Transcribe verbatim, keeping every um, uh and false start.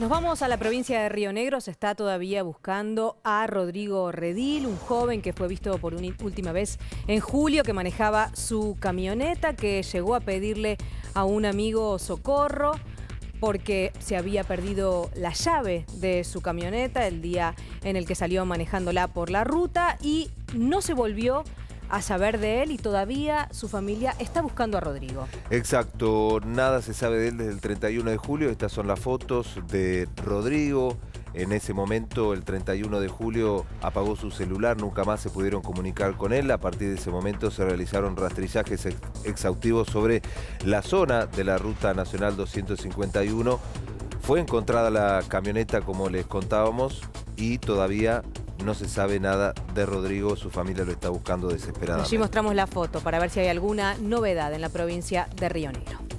Nos vamos a la provincia de Río Negro. Se está todavía buscando a Rodrigo Redil, un joven que fue visto por una última vez en julio, que manejaba su camioneta, que llegó a pedirle a un amigo socorro porque se había perdido la llave de su camioneta el día en el que salió manejándola por la ruta y no se volvió a saber de él, y todavía su familia está buscando a Rodrigo. Exacto, nada se sabe de él desde el treinta y uno de julio. Estas son las fotos de Rodrigo. En ese momento, el treinta y uno de julio, apagó su celular, nunca más se pudieron comunicar con él. A partir de ese momento se realizaron rastrillajes ex exhaustivos sobre la zona de la Ruta Nacional doscientos cincuenta y uno. Fue encontrada la camioneta, como les contábamos, y todavía no se sabe nada de Rodrigo. Su familia lo está buscando desesperadamente. Allí mostramos la foto para ver si hay alguna novedad en la provincia de Río Negro.